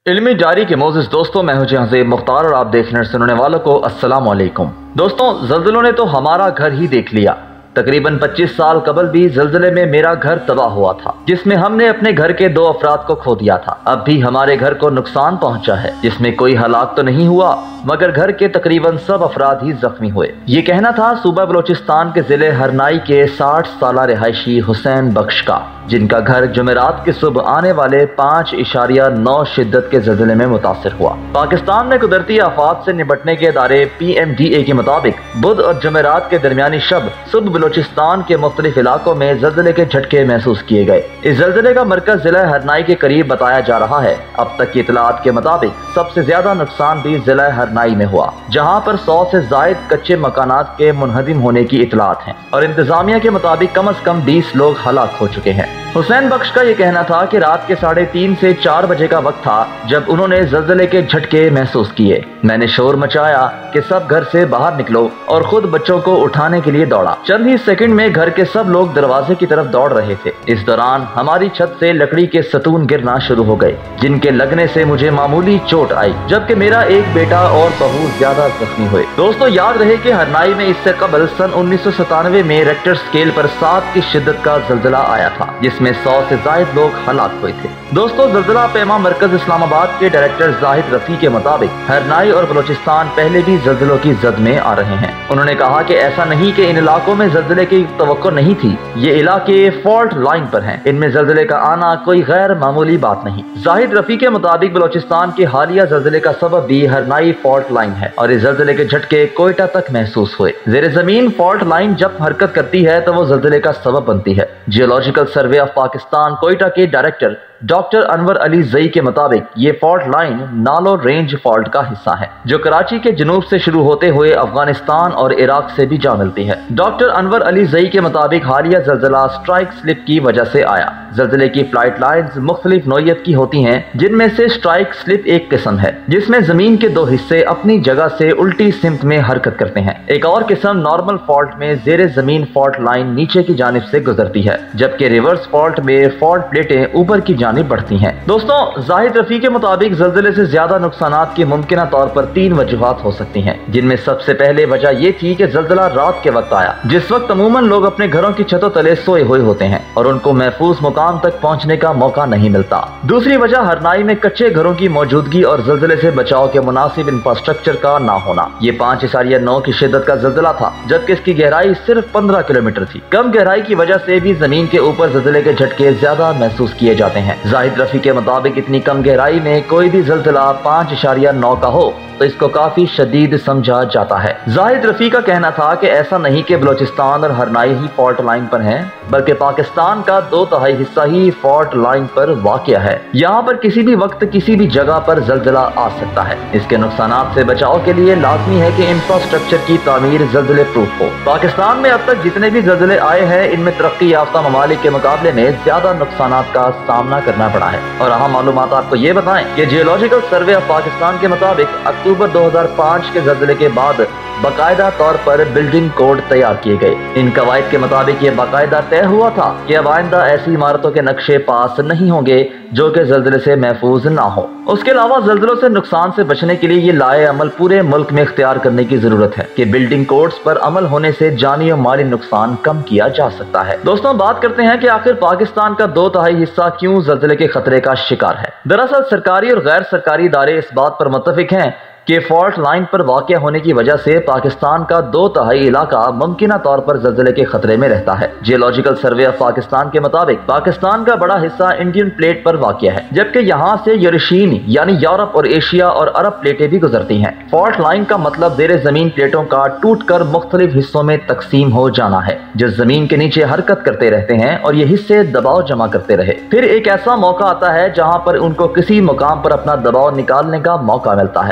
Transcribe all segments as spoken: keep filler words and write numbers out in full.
علمی ڈائری کے معزز دوستوں، میں ہوں جہاں مختار اور آپ دیکھنے سننے والوں کو السلام علیکم۔ دوستوں، زلزلوں نے تو ہمارا گھر ہی دیکھ لیا۔ تقریباً پچیس سال قبل بھی زلزلے میں میرا گھر تباہ ہوا تھا، جس میں ہم نے اپنے گھر کے دو افراد کو کھو دیا تھا۔ اب بھی ہمارے گھر کو نقصان پہنچا ہے، جس میں کوئی ہلاک تو نہیں ہوا، مگر گھر کے تقریباً سب افراد ہی زخمی ہوئے۔ یہ کہنا تھا صوبہ بلوچستان کے ضلع ہرنائی کے ساٹھ سالہ رہائشی حسین بخش کا، جن کا گھر جمعرات کی صبح آنے والے پانچ اشاریہ نو شدت کے زلزلے میں متاثر ہوا۔ پاکستان میں قدرتی آفات سے نمٹنے کے ادارے پی ایم ڈی اے کے مطابق بدھ اور جمعرات کے درمیانی شب صبح بلوچستان کے مختلف علاقوں میں زلزلے کے جھٹکے محسوس کیے گئے۔ اس زلزلے کا مرکز ضلع ہرنائی کے قریب بتایا جا رہا ہے۔ اب تک کی اطلاعات کے مطابق سب سے زیادہ نقصان بھی ضلع ہرنائی میں ہوا، جہاں پر سو سے زائد کچے مکانات کے منہدم ہونے کی اطلاعات ہیں، اور انتظامیہ کے مطابق کم از کم بیس لوگ ہلاک ہو چکے ہیں۔ حسین بخش کا یہ کہنا تھا کہ رات کے ساڑھے تین سے چار بجے کا وقت تھا جب انہوں نے زلزلے کے جھٹکے محسوس کیے۔ میں نے شور مچایا کہ سب گھر سے باہر نکلو اور خود بچوں کو اٹھانے کے لیے دوڑا۔ چند ہی سیکنڈ میں گھر کے سب لوگ دروازے کی طرف دوڑ رہے تھے۔ اس دوران ہماری چھت سے لکڑی کے ستون گرنا شروع ہو گئے، جن کے لگنے سے مجھے معمولی چوٹ آئی، جبکہ میرا ایک بیٹا اور بہو زیادہ زخمی ہوئے۔ دوستو، یاد رہے کہ ہرنائی میں اس سے قبل سن انیس سو ستانوے میں ریکٹر سکیل پر سات کی شدت کا زلزلہ آیا تھا، جس میں سو سے زائد لوگ ہلاک ہوئے تھے۔ دوستو، زلزلہ پیما مرکز اسلام آباد کے ڈائریکٹر زاہد رفیع کے مطابق ہرنائی اور بلوچستان پہلے بھی زلزلوں کی زد میں آ رہے ہیں۔ انہوں نے کہا کہ ایسا نہیں کہ ان علاقوں میں زلزلے کی توقع نہیں تھی، یہ علاقے فالٹ لائن پر ہیں، ان میں زلزلے کا آنا کوئی غیر معمولی بات نہیں۔ زاہد رفیع کے مطابق بلوچستان کے حالیہ زلزلے کا سبب بھی ہرنائی فالٹ لائن ہے، اور اس زلزلے کے جھٹکے کوئٹہ تک محسوس ہوئے۔ زیر زمین فالٹ لائن جب حرکت کرتی ہے تو وہ زلزلے کا سبب بنتی ہے۔ Geological survey of Pakistan Quetta کے director doctor Anwar Alizai کے مطابق یہ فالٹ لائن نالو رینج فالٹ کا حصہ ہے، جو کراچی کے جنوب سے شروع ہوتے ہوئے افغانستان اور عراق سے بھی جا ملتی ہے۔ ڈاکٹر انور علی زئی کے مطابق حالیہ زلزلہ سٹرائک سلپ کی وجہ سے آیا۔ زلزلے کی فلائٹ لائنز مختلف نوعیت کی ہوتی ہیں، جن میں سے سٹرائک سلپ ایک قسم ہے جس میں زمین کے دو حصے اپنی جگہ سے الٹی سمت میں حرکت کرتے ہیں۔ ایک اور قسم نارمل فالٹ میں زیر زمین فالٹ لائن نیچے کی جانب سے گزرتی ہے، جبکہ ریورس فالٹ میں فالٹ پلیٹیں اوپر کی جانب بڑھتی ہیں۔ دوستوں، زاہد رفیع کے مطابق زلزلے سے زیادہ نقصانات کی ممکنہ طور پر تین وجوہات ہو سکتی ہیں، جن میں سب سے پہلے وجہ یہ تھی کہ زلزلہ رات کے وقت آیا، جس وقت عموماً لوگ اپنے گھروں کی چھتوں تلے سوئے ہوئے ہوتے ہیں اور ان کو محفوظ مقام تک پہنچنے کا موقع نہیں ملتا۔ دوسری وجہ ہرنائی میں کچے گھروں کی موجودگی اور زلزلے سے بچاؤ کے مناسب انفراسٹرکچر کا نہ ہونا۔ یہ پانچ اشاریہ نو کی شدت کا زلزلہ تھا، جبکہ اس کی گہرائی صرف پندرہ کلومیٹر تھی۔ کم گہرائی کی وجہ سے بھی زمین کے اوپر زلزلے کے جھٹکے زیادہ محسوس کیے جاتے ہیں۔ زاہد رفیع کے مطابق اتنی کم گہرائی میں کوئی بھی زلزلہ پانچ اشاریہ نو کا ہو تو اس کو کافی شدید سمجھا جاتا ہے۔ زاہد رفیع کا کہنا تھا کہ ایسا نہیں کہ بلوچستان اور ہرنائی ہی فالٹ لائن پر ہیں، بلکہ پاکستان کا دو تہائی حصہ ہی فالٹ لائن پر واقع ہے۔ یہاں پر کسی بھی وقت کسی بھی جگہ پر زلزلہ آ سکتا ہے۔ اس کے نقصانات سے بچاؤ کے لیے لازمی ہے کہ انفراسٹرکچر کی تعمیر زلزلے پروف ہو۔ پاکستان میں اب تک جتنے بھی زلزلے آئے ہیں، ان میں ترقی یافتہ ممالک کے مقابلے میں زیادہ نقصانات کا سامنا کرنا پڑا ہے۔ اور اہم معلومات آپ کو یہ بتائیں کہ جیولوجیکل سروے آف پاکستان کے مطابق اکتوبر دو ہزار پانچ کے زلزلے کے بعد باقاعدہ طور پر بلڈنگ کوڈ تیار کیے گئے۔ ان قواعد کے مطابق یہ باقاعدہ طے ہوا تھا کہ اب آئندہ ایسی عمارتوں کے نقشے پاس نہیں ہوں گے جو کہ زلزلے سے محفوظ نہ ہو۔ اس کے علاوہ زلزلوں سے نقصان سے بچنے کے لیے یہ لائے عمل پورے ملک میں اختیار کرنے کی ضرورت ہے کہ بلڈنگ کوڈز پر عمل ہونے سے جانی اور مالی نقصان کم کیا جا سکتا ہے۔ دوستوں، بات کرتے ہیں کہ آخر پاکستان کا دو تہائی حصہ کیوں زلزلے کے خطرے کا شکار ہے۔ دراصل سرکاری اور غیر سرکاری ادارے اس بات پر متفق ہیں کہ فالٹ لائن پر واقع ہونے کی وجہ سے پاکستان کا دو تہائی علاقہ ممکنہ طور پر زلزلے کے خطرے میں رہتا ہے۔ جیولوجیکل سروے آف پاکستان کے مطابق پاکستان کا بڑا حصہ انڈین پلیٹ پر واقع ہے، جبکہ یہاں سے یورشین یعنی یورپ اور ایشیا اور عرب پلیٹیں بھی گزرتی ہیں۔ فالٹ لائن کا مطلب زیر زمین پلیٹوں کا ٹوٹ کر مختلف حصوں میں تقسیم ہو جانا ہے، جو زمین کے نیچے حرکت کرتے رہتے ہیں اور یہ حصے دباؤ جمع کرتے رہے۔ پھر ایک ایسا موقع آتا ہے جہاں پر ان کو کسی مقام پر اپنا دباؤ نکالنے کا موقع ملتا ہے، تو پھر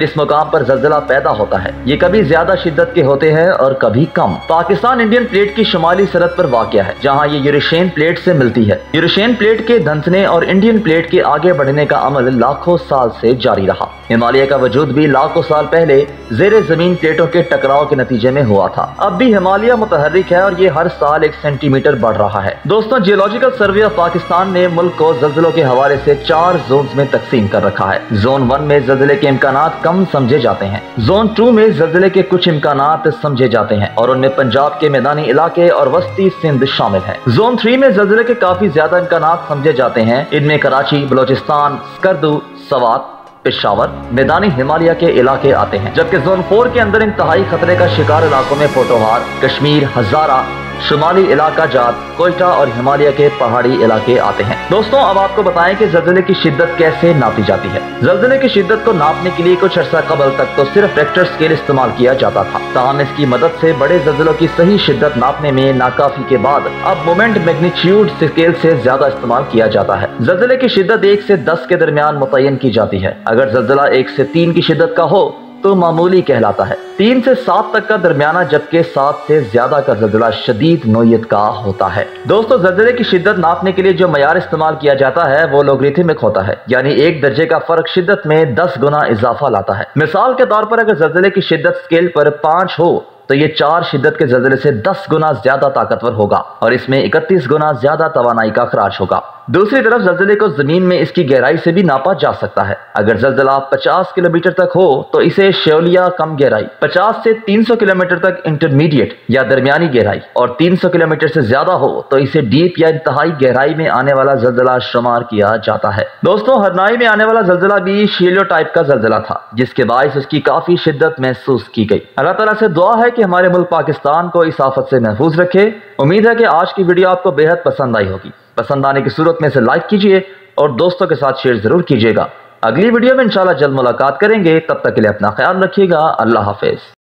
जिस मुकाम पर ज़लज़ला पैदा होता है ये कभी ज्यादा शिद्दत के होते हैं और कभी कम। पाकिस्तान इंडियन प्लेट की शुमाली सरहद पर वाक़या है, जहाँ ये यूरेशियन प्लेट से मिलती है। यूरेशियन प्लेट के धंसने और इंडियन प्लेट के आगे बढ़ने का अमल लाखों साल से जारी रहा। हिमालय का वजूद भी लाखों साल पहले ज़ेरे जमीन प्लेटों के टकराव के नतीजे में हुआ था। अब भी हिमालय मुतहर्रिक है और ये हर साल एक सेंटीमीटर बढ़ रहा है। दोस्तों, जियोलॉजिकल सर्वे ऑफ पाकिस्तान ने मुल्क को ज़लज़लों के हवाले से चार जोन में तकसीम कर रखा है। जोन वन में ज़लज़ले के इम्कानात कम समझे जाते हैं। जोन टू में ज़लज़ले के कुछ इम्कानात समझे जाते हैं और उनमें पंजाब के मैदानी इलाके और वस्ती सिंध शामिल है। जोन थ्री में ज़लज़ले के काफी ज्यादा इम्कानात समझे जाते हैं। इनमें कराची, बलोचिस्तान, स्कर्दू, सवात, पेशावर, मैदानी हिमालय के इलाके आते हैं। जबकि जोन फोर के अंदर इंतहाई खतरे का शिकार इलाकों में पोटोहार, कश्मीर, हजारा, शुमाली इलाका जात, कोयटा और हिमालय के पहाड़ी इलाके आते हैं। दोस्तों, अब आपको बताएं कि ज़लज़ले की शिद्दत कैसे नापी जाती है। ज़लज़ले की शिद्दत को नापने के लिए कुछ अर्सा कबल तक तो सिर्फ रेक्टर स्केल इस्तेमाल किया जाता था। ताहम इसकी मदद से बड़े ज़लज़लों की सही शिद्दत नापने में नाकाफी के बाद अब मोमेंट मैग्नीट्यूड स्केल से ज्यादा इस्तेमाल किया जाता है। ज़लज़ले की शिद्दत एक से दस के दरमियान मुतय्यन की जाती है। अगर ज़लज़ला एक से तीन की शिद्दत का हो तो मामूली कहलाता है। तीन से सात तक का दरमियाना, जबकि सात से ज्यादा का ज़लज़ला शदीद नोयत का होता है। दोस्तों, ज़लज़ले की शिद्दत नापने के लिए जो मयार इस्तेमाल किया जाता है वो लोगरिथमिक होता है, यानी एक दर्जे का फर्क शिद्दत में दस गुना इजाफा लाता है। मिसाल के तौर पर अगर ज़लज़ले की शिद्दत स्केल पर पाँच हो तो ये चार शिद्दत के ज़लज़ले से दस गुना ज्यादा ताकतवर होगा और इसमें इकतीस गुना ज्यादा तवानाई का अखराज होगा। दूसरी तरफ ज़लज़ले को जमीन में इसकी गहराई से भी नापा जा सकता है। अगर ज़लज़ला पचास किलोमीटर तक हो तो इसे शोलिया कम गहराई, पचास से तीन सौ किलोमीटर तक इंटरमीडिएट या दरमियानी गहराई और तीन सौ किलोमीटर से ज्यादा हो तो इसे डीप या इंतहाई गहराई में आने वाला ज़लज़ला शुमार किया जाता है। दोस्तों, हरनाई में आने वाला ज़लज़ला भी शीलो टाइप का ज़लज़ला था, जिसके बायस उसकी काफी शिद्दत महसूस की गई। अल्लाह ताला से दुआ है कि हमारे मुल्क पाकिस्तान को इस आफत से महफूज रखे। उम्मीद है कि आज की वीडियो आपको बेहद पसंद आई होगी। पसंद आने की सूरत में इसे लाइक कीजिए और दोस्तों के साथ शेयर जरूर कीजिएगा। अगली वीडियो में इंशाल्लाह जल्द मुलाकात करेंगे। तब तक के लिए अपना ख्याल रखिएगा। अल्लाह हाफिज।